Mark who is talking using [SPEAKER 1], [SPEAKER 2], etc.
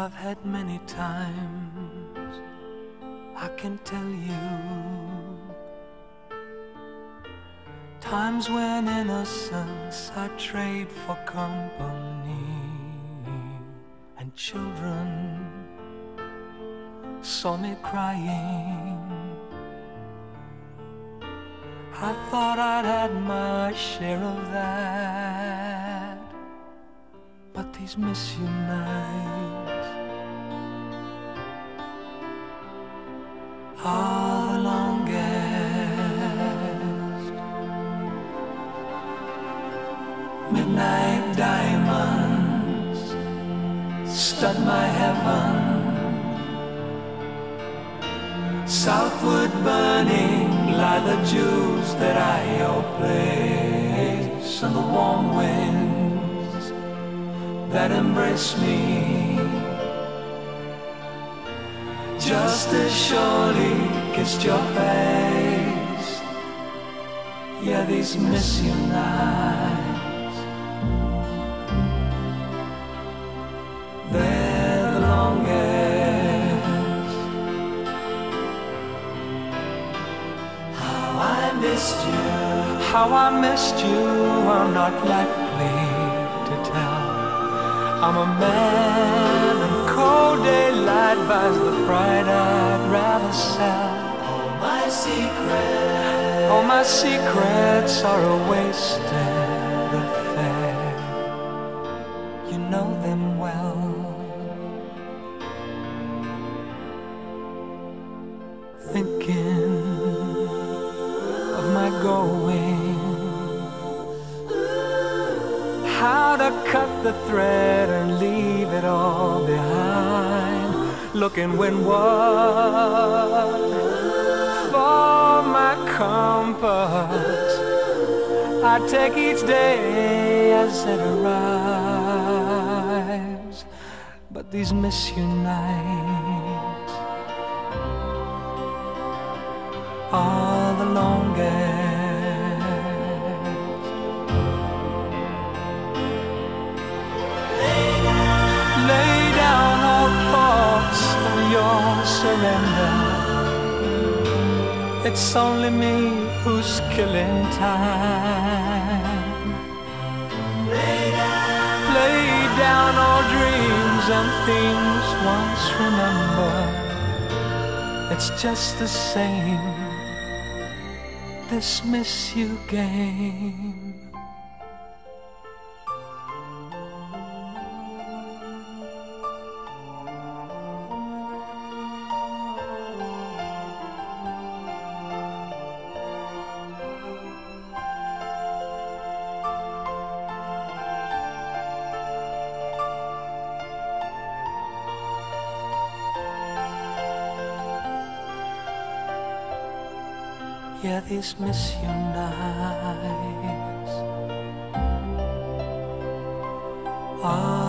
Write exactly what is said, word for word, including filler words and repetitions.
[SPEAKER 1] I've had many times, I can tell you, times when innocence I trade for company, and children saw me crying. I thought I'd had my share of that, but these miss you nights are the longest. Midnight diamonds stud my heaven, southward burning lie the jewels that I owe place, and the warm winds that embrace me just as surely kissed your face. Yeah, these miss you nights, they're the longest. How I missed you, how I missed you, I'm not likely to tell. I'm a man, and cold daylight buys the pride I'd rather sell. All my secrets, all my secrets are a wasted affair. You know them well. Thinking of my going, how to cut the thread and leave it all behind, looking windward for my compass. I take each day as it arrives, but these miss you nights are the longest. Your surrender, it's only me who's killing time. Lay down, lay down all dreams and things once remembered. It's just the same, this miss you game. Yeah, these miss you nights are